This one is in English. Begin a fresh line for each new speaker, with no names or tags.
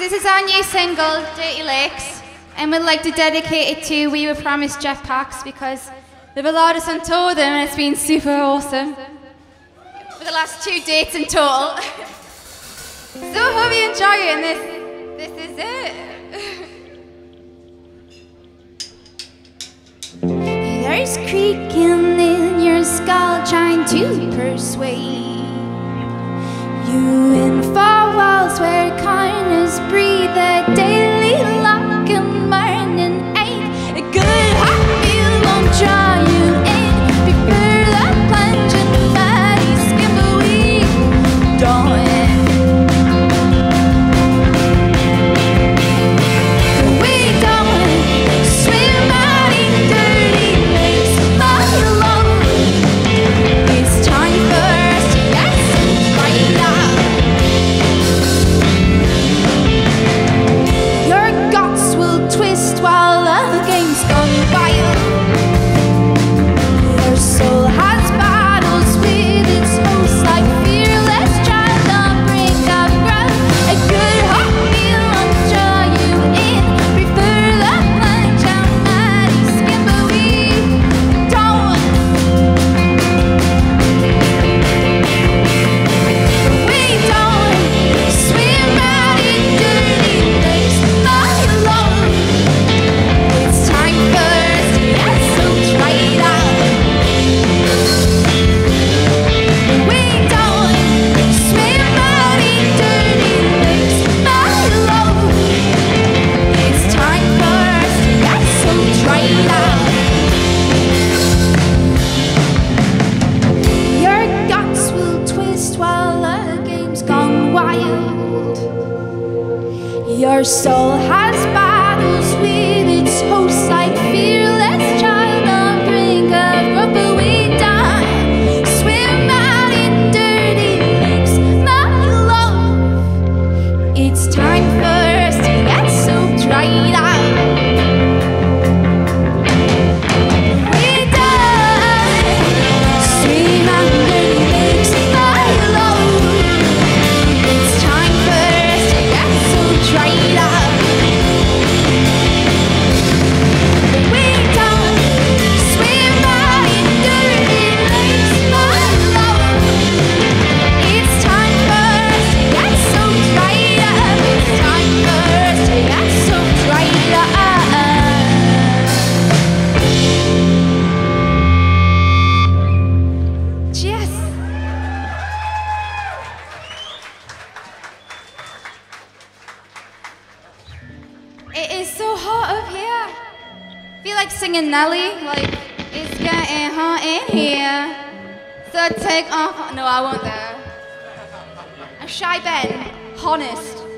This is our new single, Dirty Lakes, and we'd like to dedicate it to We Were Promised Jetpacks because they've allowed us on tour with them and it's been super awesome. For the last 2 dates in total. So hope you enjoy it, and this is it. There's creaking in your skull trying to persuade you in 4 walls where kindness breathe, a daily lock and morning aid. A good hot meal won't draw you in. Prefer the plunge and muddy skin, but we don't. We don't swim out in dirty lakes, my love. It's time for us to get some right now. Your guts will twist while the game's gone wild. Your soul has battles with its host like fearless child on brink of growth. A good hot meal won't draw you in. Prefer the plunge and muddy skin, but we don't. We don't swim out in dirty lakes, my love. It's time for us to get some tried out. We don't swim out in dirty lakes, my love. It's time for us to get some tried out. Your guts will twist while the game's gone wild. Your soul has battles with its host like fearless child on brink of growth, but we don't swim out in dirty lakes, my love. It's time for us to get soaked right out. We don't swim out in dirty lakes, my love. It's time for us to get soaked right out. We don't swim out in dirty lakes, my love. It's time for us to get soaked right up. It's time for us to get soaked right up. Yes. It is so hot up here. I feel like singing Nelly, like it's getting hot in here. So take off. No, I won't though. I'm shy Ben, honest.